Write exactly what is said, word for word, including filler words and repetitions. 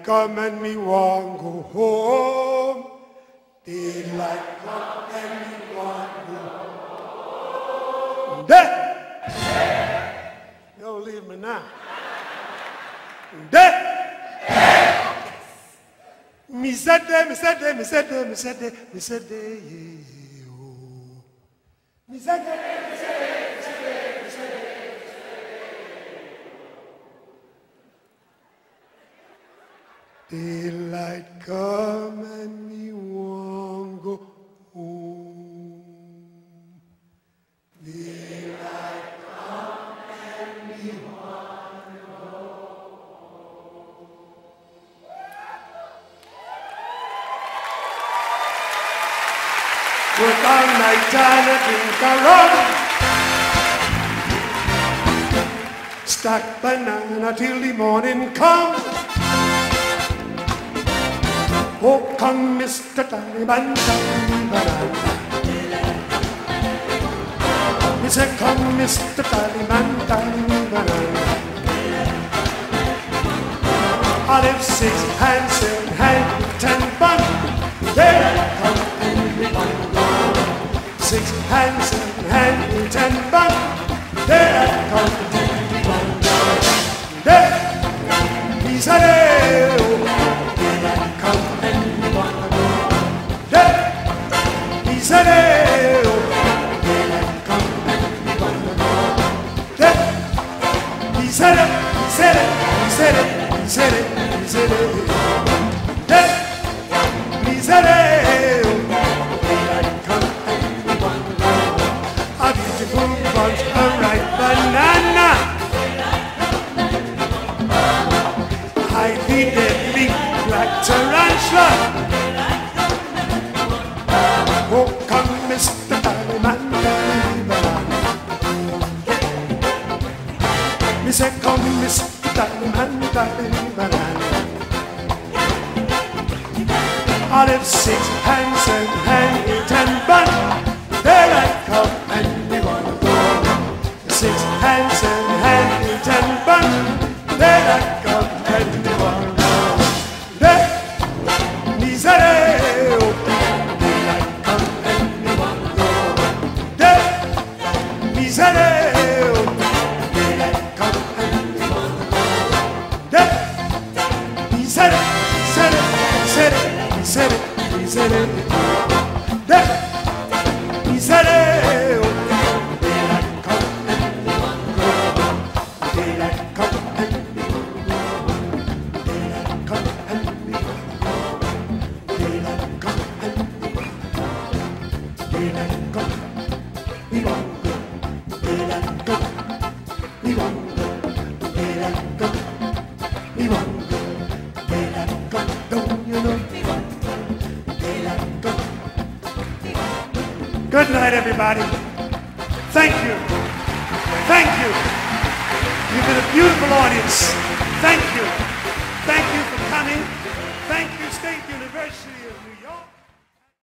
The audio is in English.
come and me want go home. Daylight come and me want go home. Day. Don't leave me now. Day. Me said day, me said day, me said day, me said day, me said day, yeah, oh. Me said day, me said day, me said day, me said day. Daylight come and me want go home. Daylight come and me want go home. Work all night and I drink a rum. Stack banana till the morning come. Oh, come, Mister Taliban, Taliban. He said, come, Mister Taliban, Taliban. I'll have six hands, seven hands, ten bun. There come and we want to go. Six hands, seven hands, ten bun. There come and we want to go. There, he said, oh, there come. He said it, oh, daylight come and we wanna go. He said it, he said it, he said it, he said it, he said it. He said it, oh, daylight come and we wanna go. A beautiful bunch of ripe banana. Hide the deadly black tarantula. Oh, come, Mister Taliban, Taliban. Me say, come, Mister Taliban, Taliban. I'll have six hands, seven hands, ten bun. Daylight come and we wanna go. Six hands, seven hands, ten bun. Daylight come and we wanna go. Day, me say, oh. He said it, daylight come and we wanna go. He said it, he said it, he said it, he said it, he said it. He said it, daylight come and we wanna go. Daylight come and we wanna go. Daylight come and we wanna go. Daylight come and we wanna go. Daylight come, we wanna go. Daylight go, we want go. Daylight go, we want go. Daylight go, don't you know? We want go. Daylight go, we want go. Good night, everybody. Thank you. Thank you. You've been a beautiful audience. Thank you. Thank you for coming. Thank you. Stay tuned.